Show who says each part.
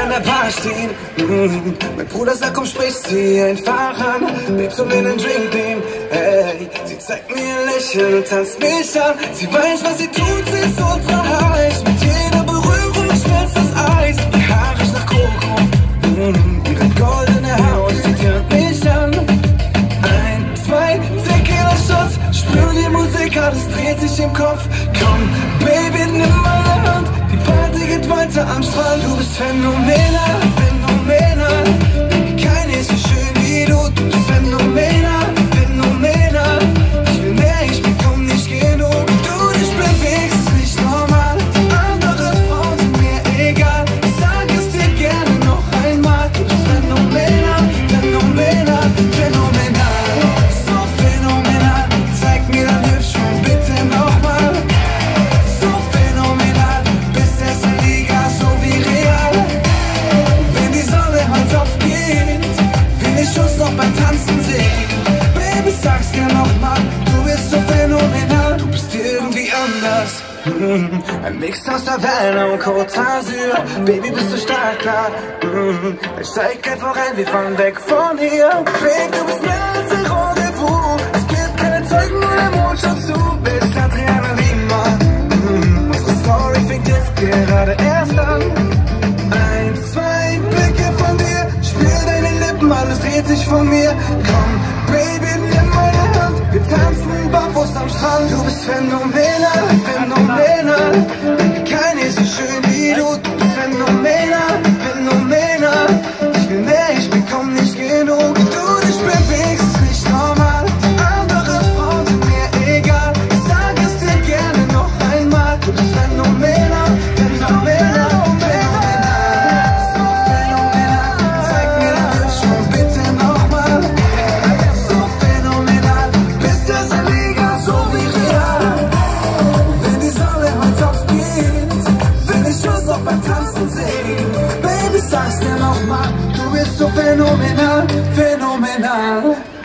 Speaker 1: an der Bar stehen. Mein Bruder sagt, komm, sprich sie einfach an. Babe, soll mir einen Drink nehmen? Hey, sie zeigt mir ein Lächeln und tanzt mich an. Sie weiß, was sie tut, sie ist ultra heiß. Mit jeder Berührung schmilzt das Eis. Ihr Haar riecht nach Koko, ihre goldene Haut, sie tönt mich an. 1, 2, Tequila-Shots, spür die Musik, alles dreht sich im Kopf. Komm, Baby, nimm meine Hand, die Party geht weiter am Strand. Du bist phänomenal, phänomenal. Baby, keine ist so schön wie du. Du bist phänomenal, phänomenal. Ich will mehr, ich bekomm nicht genug. Du dich bewegst, ist nicht normal. Andere Frauen sind mir egal. Ich sag es dir gerne noch einmal. Du bist phänomenal, phänomenal, phänomenal. So phänomenal, zeig mir dein Hübsch, bitte nochmal. So phänomenal, bist erst eine Liga, so wie real. Wenn die Sonne heute aufgeht, will ich uns noch beim Tanzen sehen. Baby, sag's dir nochmal, du bist so phänomenal. Du bist irgendwie anders. Ein Mix aus Havana und Côte d'Azur. Baby, bist du stark, klar. Ich steig einfach rein, wir fahren weg von hier. Baby, du bist mehr als ein Rendezvous. Es gibt keine Zeugen, nur der Mond schaut zu. Bist Adriana Lima. Unsere Story fängt jetzt gerade erst an. 1, 2 Blicke von dir, spür deine Lippen, alles dreht sich von mir. Komm, Baby, nimm meine Hand, wir tanzen barfuß am Strand. Du bist phänomenal.